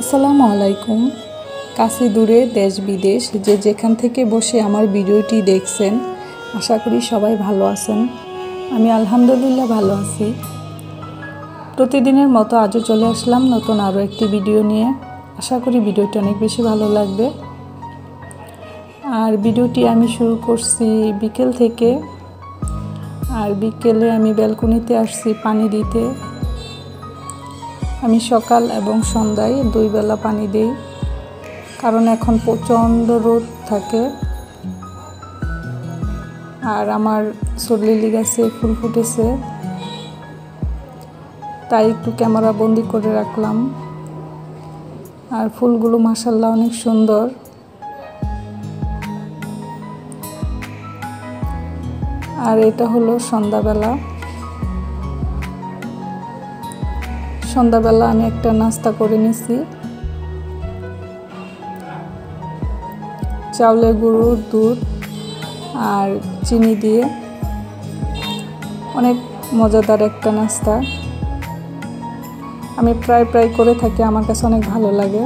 আসসালামু আলাইকুম। কাছে দূরে দেশ বিদেশ যে যেখান থেকে বসে আমার ভিডিওটি দেখছেন, আশা করি সবাই ভালো আছেন। আমি আলহামদুলিল্লাহ ভালো আছি। প্রতিদিনের মতো আজও চলে আসলাম নতুন আরও একটি ভিডিও নিয়ে। আশা করি ভিডিওটি অনেক বেশি ভালো লাগবে। আর ভিডিওটি আমি শুরু করছি বিকেল থেকে। আর বিকেলে আমি ব্যালকনিতে আসছি পানি দিতে। আমি সকাল এবং সন্ধ্যায় 2 বেলা পানি দিই, কারণ এখন প্রচণ্ড রোদ থাকে। আর আমার লিলি গাছে ফুল ফুটেছে, তাই একটু ক্যামেরা বন্দি করে রাখলাম। আর ফুলগুলো মাশাআল্লাহ অনেক সুন্দর। আর এটা হলো সন্ধ্যাবেলা। সন্ধ্যাবেলা আমি একটা নাস্তা করে নিছি। চাউলের গুঁড়ো, দুধ আর চিনি দিয়ে অনেক মজাদার একটা নাস্তা। আমি প্রায় করে থাকি, আমার কাছে অনেক ভালো লাগে।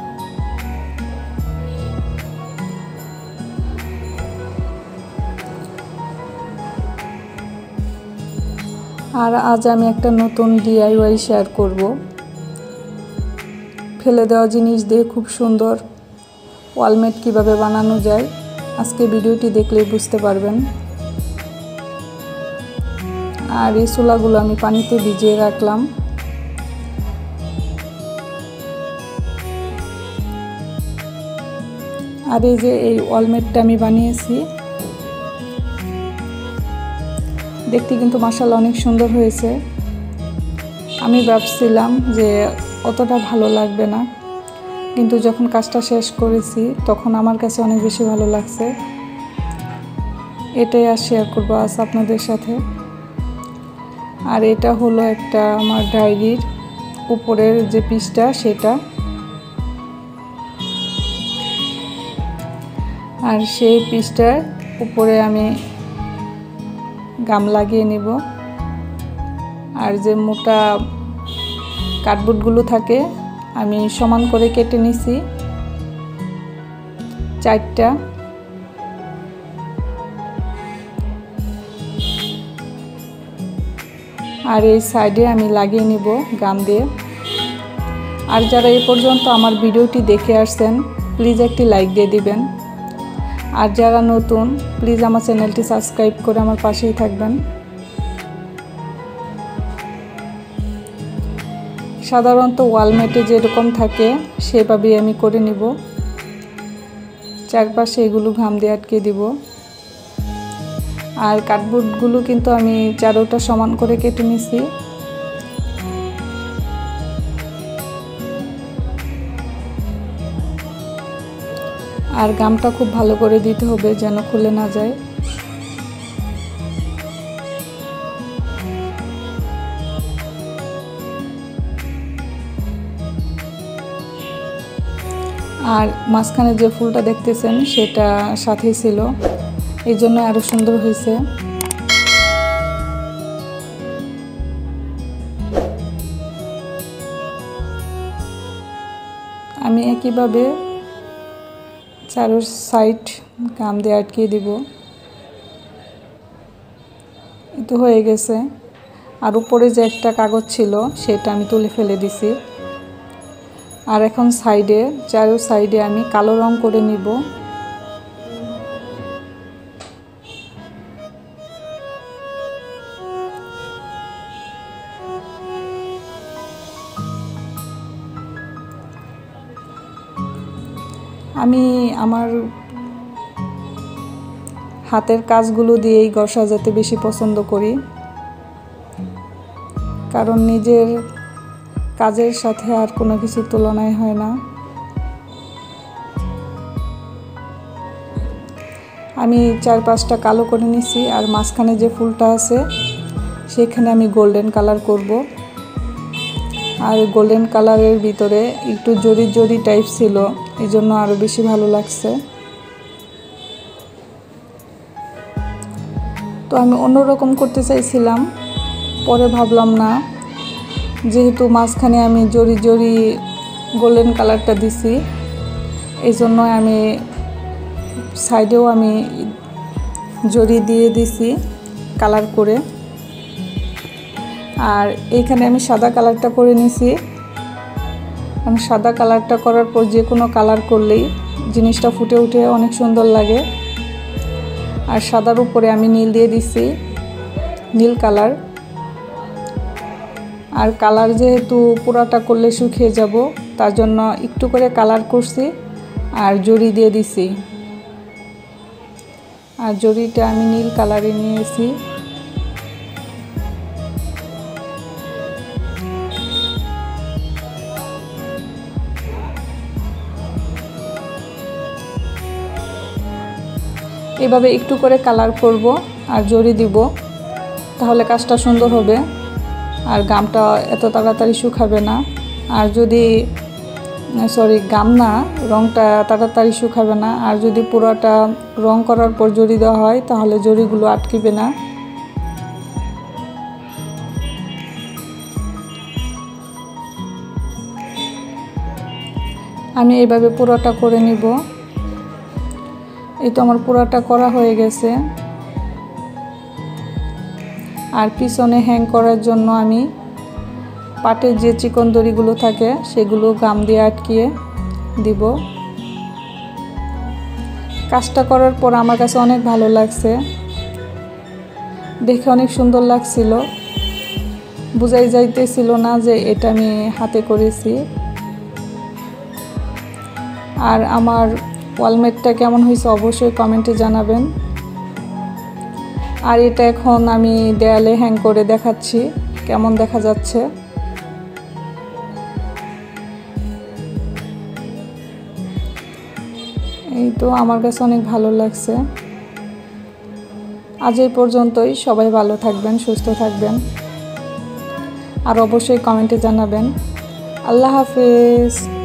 আর আজ আমি একটা নতুন DIY শেয়ার করব। ফেলে দেওয়া জিনিস দিয়ে খুব সুন্দর ওয়ালমেট কিভাবে বানানো যায়, আজকে ভিডিওটি দেখলেই বুঝতে পারবেন। আর এই ছোলাগুলো আমি পানিতে ভিজিয়ে রাখলাম। আর এই যে এই ওয়ালমেটটা আমি বানিয়েছি, দেখতে কিন্তু মাশাআল্লাহ অনেক সুন্দর হয়েছে। আমি ভাবছিলাম যে অতটা ভালো লাগবে না, কিন্তু যখন কাজটা শেষ করেছি তখন আমার কাছে অনেক বেশি ভালো লাগছে। এটাই আর শেয়ার করবো আজ আপনাদের সাথে। আর এটা হলো একটা আমার ডায়েরির উপরের যে পিসটা সেটা। আর সেই পিসটার উপরে আমি গাম লাগিয়ে নিব। আর যে মোটা কার্ডবোর্ডগুলো থাকে আমি সমান করে কেটে নিছি 4টা। আর এই সাইডে আমি লাগিয়ে নিব গাম দিয়ে। আর যারা এই পর্যন্ত আমার ভিডিওটি দেখে আসছেন, প্লিজ একটি লাইক দিয়ে দিবেন। আর যারা নতুন, প্লিজ আমার চ্যানেলটি সাবস্ক্রাইব করে আমার পাশেই থাকবেন। সাধারণত ওয়ালমেটে যেরকম থাকে সেভাবেই আমি করে নিব। চারপাশে এগুলো ঘাম দিয়ে আটকে দিব। আর কার্ডবোর্ডগুলো কিন্তু আমি চারোটা সমান করে কেটে নিছি। আর গামটা খুব ভালো করে দিতে হবে যেন খুলে না যায়। আর মাঝখানে যে ফুলটা দেখতেছেন সেটা সাথেই ছিল, এই জন্য আরো সুন্দর হয়েছে। আমি একইভাবে চারো সাইড গাম দিয়ে আটকিয়ে দিব। তো হয়ে গেছে। আর উপরে যে একটা কাগজ ছিল সেটা আমি তুলে ফেলে দিছি। আর এখন সাইডে, চারো সাইডে আমি কালো রং করে নিব। আমি আমার হাতের কাজগুলো দিয়েই ঘর সাজাতে বেশি পছন্দ করি, কারণ নিজের কাজের সাথে আর কোনো কিছু তুলনায় হয় না। আমি 4-5টা কালো করে নিছি। আর মাঝখানে যে ফুলটা আছে সেখানে আমি গোল্ডেন কালার করব। আর গোল্ডেন কালারের ভিতরে একটু জরি টাইপ ছিল, এই জন্য আরও বেশি ভালো লাগছে। তো আমি অন্যরকম করতে চাইছিলাম, পরে ভাবলাম না, যেহেতু মাঝখানে আমি জরি গোল্ডেন কালারটা দিছি, এই জন্য আমি সাইডেও আমি জরি দিয়ে দিছি কালার করে। আর এইখানে আমি সাদা কালারটা করে নিছি। আমি সাদা কালারটা করার পর যে কোনো কালার করলেই জিনিসটা ফুটে উঠে অনেক সুন্দর লাগে। আর সাদার উপরে আমি নীল দিয়ে দিছি, নীল কালার। আর কালার যেহেতু পুরাটা করলে শুকিয়ে যাব, তার জন্য একটু করে কালার করছি আর জরি দিয়ে দিছি। আর জরিটা আমি নীল কালারে নিয়েছি। এভাবে একটু করে কালার করব আর জরি দিব, তাহলে কাজটা সুন্দর হবে আর গামটা এত তাড়াতাড়ি শুকাবে না। আর যদি গাম না, রংটা তাড়াতাড়ি শুকাবে না। আর যদি পুরোটা রং করার পর জরি দেওয়া হয় তাহলে জরিগুলো আটকিবে না। আমি এইভাবে পুরোটা করে নিব। এই তো আমার পুরোটা করা হয়ে গেছে। আর পিছনে হ্যাং করার জন্য আমি পাটের যে চিকন দড়িগুলো থাকে সেগুলো গাম দিয়ে আটকিয়ে দিব। কাজটা করার পর আমার কাছে অনেক ভালো লাগছে, দেখে অনেক সুন্দর লাগছিল। বোঝাই যাইতেছিল না যে এটা আমি হাতে করেছি। আর আমার ওয়ালমেটটা কেমন হয়েছে অবশ্যই কমেন্টে জানাবেন। আর এটা এখন আমি দেয়ালে হ্যাং করে দেখাচ্ছি কেমন দেখা যাচ্ছে। এই তো আমার কাছে অনেক ভালো লাগছে। আজ এই পর্যন্তই। সবাই ভালো থাকবেন, সুস্থ থাকবেন। আর অবশ্যই কমেন্টে জানাবেন। আল্লাহ হাফেজ।